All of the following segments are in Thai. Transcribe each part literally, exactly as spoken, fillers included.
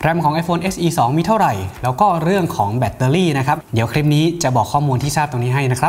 แรมของ iPhone เอส อี สองมีเท่าไหร่แล้วก็เรื่องของแบตเตอรี่นะครับเดี๋ยวคลิปนี้จะบอกข้อมูลที่ทราบตรงนี้ให้นะครับ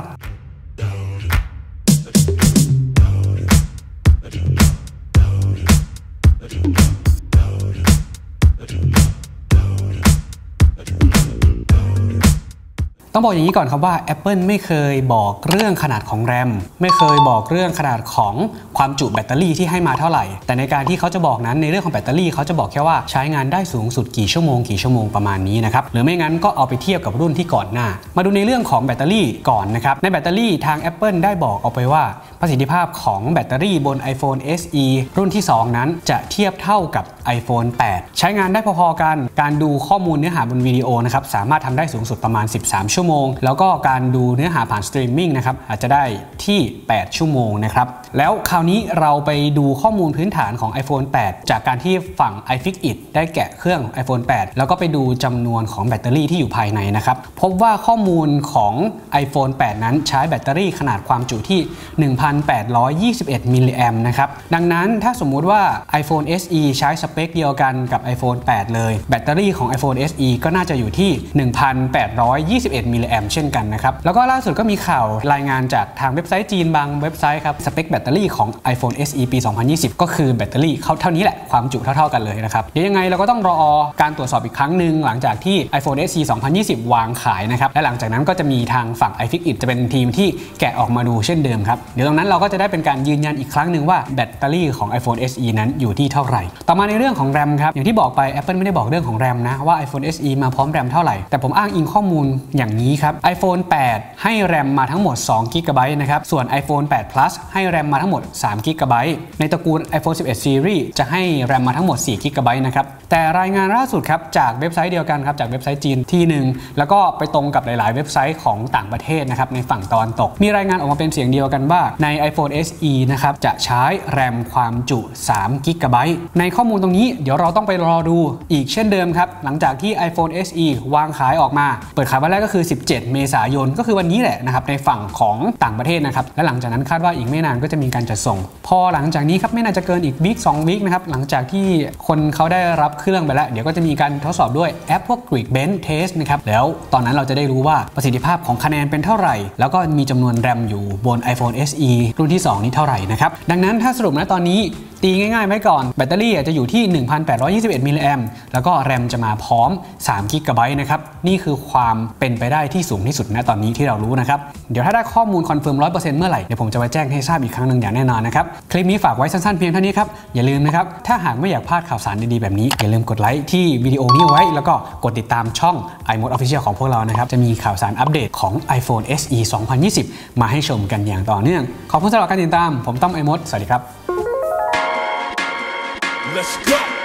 ต้องบอกอย่างนี้ก่อนครับว่า Apple ไม่เคยบอกเรื่องขนาดของแรมไม่เคยบอกเรื่องขนาดของความจุแบตเตอรี่ที่ให้มาเท่าไหร่แต่ในการที่เขาจะบอกนั้นในเรื่องของแบตเตอรี่เขาจะบอกแค่ว่าใช้งานได้สูงสุดกี่ชั่วโมงกี่ชั่วโมงประมาณนี้นะครับหรือไม่งั้นก็เอาไปเทียบกับรุ่นที่ก่อนหน้ามาดูในเรื่องของแบตเตอรี่ก่อนนะครับในแบตเตอรี่ทาง Apple ได้บอกเอาไปว่าประสิทธิภาพของแบตเตอรี่บน iPhone เอส อี รุ่นที่สองนั้นจะเทียบเท่ากับ iPhone แปดใช้งานได้พอๆกันการดูข้อมูลเนื้อหาบนวิดีโอนะครับสามารถทำได้สูงสุดประมาณสิบสามชั่วโมงแล้วก็การดูเนื้อหาผ่านสตรีมมิ่งนะครับอาจจะได้ที่แปดชั่วโมงนะครับแล้วคราวนี้เราไปดูข้อมูลพื้นฐานของ iPhone แปดจากการที่ฝั่ง iFixit ได้แกะเครื่อง iPhone แปดแล้วก็ไปดูจำนวนของแบตเตอรี่ที่อยู่ภายในนะครับพบว่าข้อมูลของ iPhone แปดนั้นใช้แบตเตอรี่ขนาดความจุที่ หนึ่งพันแปดร้อยยี่สิบเอ็ด มิลลิแอมป์นะครับดังนั้นถ้าสมมุติว่า iPhone เอส อี ใช้สเปคเดียวกันกับ iPhone แปดเลยแบตเตอรี่ของ iPhone เอส อี ก็น่าจะอยู่ที่ หนึ่งพันแปดร้อยยี่สิบเอ็ด มิลลิแอมป์เช่นกันนะครับแล้วก็ล่าสุดก็มีข่าวรายงานจากทางเว็บไซต์จีนบางเว็บไซต์ครับสเปคแบตเตอรี่ของ iPhone เอส อี ปี สองพันยี่สิบ ก็คือแบตเตอรี่เขาเท่านี้แหละความจุเท่าๆกันเลยนะครับเดี๋ยวยังไงเราก็ต้องรอการตรวจสอบอีกครั้งหนึ่งหลังจากที่ iPhone เอส อี สองพันยี่สิบ วางขายนะครับและหลังจากนั้นก็จะมีทางฝั่ง iFixit จะเป็นทีมที่แกะออกมาดูเช่นเดิมครับเดี๋ยวตรงนั้นเราก็จะได้เป็นการยืนยันอีกครั้งหนึ่งว่าแบตเตอรี่ของ iPhone เอส อี นั้นอยู่ที่เท่าไหร่ต่อมาในเรื่องของแรมครับอย่างที่บอกไป Apple ไม่ได้บอกเรื่องของแรมนะว่า iPhone เอส อี มาพร้อมแรมเท่าไหร่แต่ผมอ้างอิงข้อมูลอย่างนี้ครับ iPhone แปดให้แรมมาทั้งหมดสองกิกะไบต์นะครับส่วน iPhone แปด Plus ให้แรมมาทั้งหมดสามกิกะไบต์ในตระกูล iPhone สิบเอ็ด Series จะให้แรมมาทั้งหมดสี่กิกะไบต์นะครับแต่รายงานล่าสุดครับจากเว็บไซต์เดียวกันครับจากเว็บไซต์จีนที่หนึ่งแล้วก็ไปตรงกับหลายๆเว็บไซต์ของต่างประเทศนะครับในฝั่งตะวันตกมีรายงานออกมาเป็นเสียงเดียวกันว่าใน iPhone เอส อี นะครับจะใช้แรมความจุสามกิกะไบต์ในข้อมูลตรงนี้เดี๋ยวเราต้องไปรอดูอีกเช่นเดิมครับหลังจากที่ iPhone เอส อี วางขายออกมาเปิดขายวันแรกก็คือสิบเจ็ดเมษายนก็คือวันนี้แหละนะครับในฝั่งของต่างประเทศนะครับและหลังจากนั้นคาดว่าอีกไม่นานก็จะมีการจัดส่งพอหลังจากนี้ครับไม่น่าจะเกินอีกวีคสองวีคนะครับหลังจากที่คนเขาได้รับเครื่องไปแล้วเดี๋ยวก็จะมีการทดสอบด้วยแอปพวก Geekbench Test นะครับแล้วตอนนั้นเราจะได้รู้ว่าประสิทธิภาพของคะแนนเป็นเท่าไหร่แล้วก็มีจำนวนแรมอยู่บน iPhone เอส อี รุ่นที่สองนี้เท่าไหร่นะครับดังนั้นถ้าสรุปนะตอนนี้ตีง่ายๆไว้ก่อนแบตเตอรี่จะอยู่ที่ หนึ่งพันแปดร้อยยี่สิบเอ็ด มิลลิแอมป์แล้วก็แรมจะมาพร้อมสามกิกะไบต์นะครับนี่คือความเป็นไปได้ที่สูงที่สุดณตอนนี้ที่เรารู้นะครับเดี๋ยวถ้าได้ข้อมูลคอนเฟิร์ม ร้อยเปอร์เซ็นต์ เมื่อไหร่เดี๋ยวผมจะมาแจ้งให้ทราบอีกครั้งหนึ่งอย่างแน่นอนนะครับคลิปนี้ฝากไว้สั้นๆเพียงเท่านี้ครับอย่าลืมนะครับถ้าหากไม่อยากพลาดข่าวสารดีๆแบบนี้อย่าลืมกดไลค์ที่วิดีโอนี้ไว้แล้วก็กดติดตามช่อง iMode Official ของพวกเรานะครับจะมีข่าวสารอัปเดตของ iPhone เอส อี สองพันยี่สิบมาให้ชมกันอย่างต่อเนื่องขอบคุณสำหรับการติดตามผมต้อม iMode สวัสดีครับLet's go!